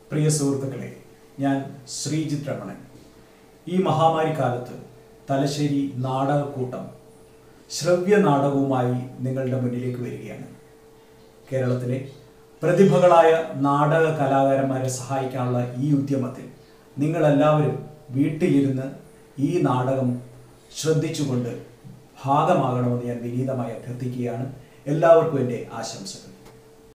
പ്രിയ സുഹൃത്തുക്കളെ, ഞാൻ ശ്രീജിത്ത് രമണൻ. ഈ മഹാമാരി കാലത്ത് തലശ്ശേരി നാടകക്കൂട്ടം ശ്രവ്യ നാടകവുമായി നിങ്ങളുടെ മുന്നിലേക്ക് വരികയാണ്. കേരളത്തിലെ പ്രതിഭകളായ നാടക കലാകാരന്മാരെ സഹായിക്കാനുള്ള ഈ ഉദ്യമത്തിൽ നിങ്ങളെല്ലാവരും വീട്ടിലിരുന്ന് ഈ നാടകം ശ്രദ്ധിച്ചുകൊണ്ട് ഭാഗമാകണമെന്ന് ഞാൻ വിനീതമായി അഭ്യർത്ഥിക്കുകയാണ്. എല്ലാവർക്കും എൻ്റെ ആശംസകൾ.